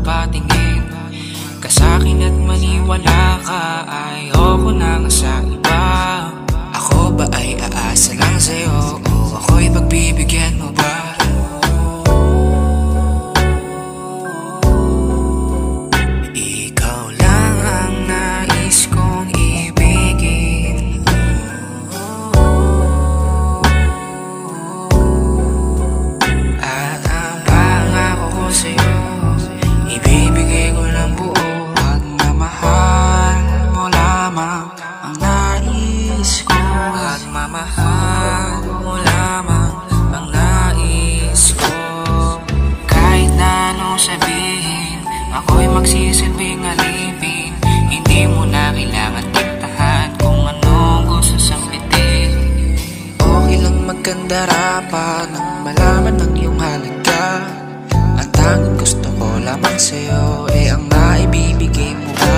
magpatingin ka sa'kin at maniwala ka. Ayoko na nga sa iba. Ako ba ay aasa lang sa'yo o ako'y pagbibigyan mo ba? Ikaw lang ang nais kong ibigin, at ang pangako ko sa'yo ibibigay ko ng buo. Pagmamahal mo lamang ang nais ko, pagmamahal mo lamang ang nais ko. Kahit na anong sabihin, ako'y magsisilbing alipin. Hindi mo na kailangan diktahan kung anong gusto sampitin. Okay lang magkandara nang malaman ng iyong halaga. Ang tanging gusto ko lamang sa'yo ang maibibigay mo ba?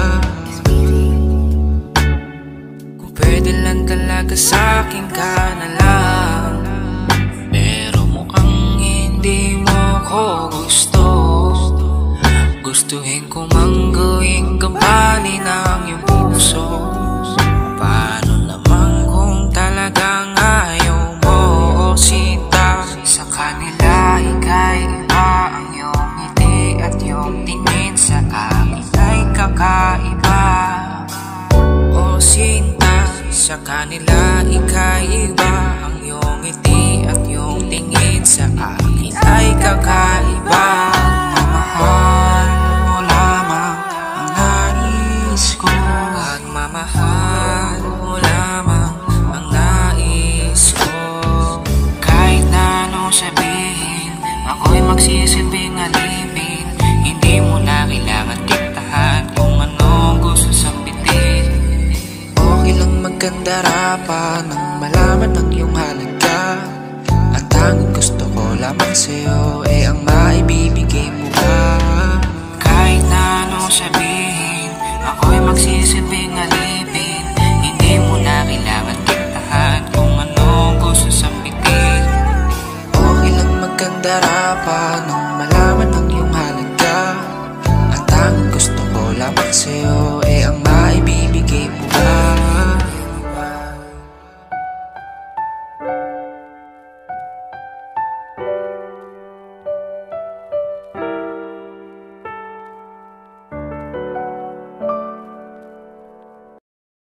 Kung pwede lang talaga sa'kin ka na lang, pero mukhang hindi mo ko gusto. Gustuhin ko mang gawing gabali ng iyong puso. Paano naman kung talagang ayaw mo o sinta? Sa kanila ika'y iba, ang iyong ngiti at iyong tingin sa akin ay kakaiba. O sinta, sa kanila ika'y iba, ang iyong ngiti at iyong tingin sa akin ay kakaiba. Mamahal mo lamang ang nais ko, pagmamahal mo lamang ang nais ko. Kahit na anong sabihin, ako'y magsisilbing alipin. Hindi mo na kailangan diktahan kung anong gusto sampitin. Okay lang magkandara pa nang malaman ng iyong halaga. Ang tanging gusto ko lamang sa'yo ang maibibigay mo ba? Kahit na anong sabihin, ako'y magsisilbing alipin. Hindi mo na kailangan diktahan kung anong gusto sampitin. Okay lang magkandara pa nang malaman ng iyong halaga. Ang tanging gusto ko lamang sa'yo ang maibibigay mo ba?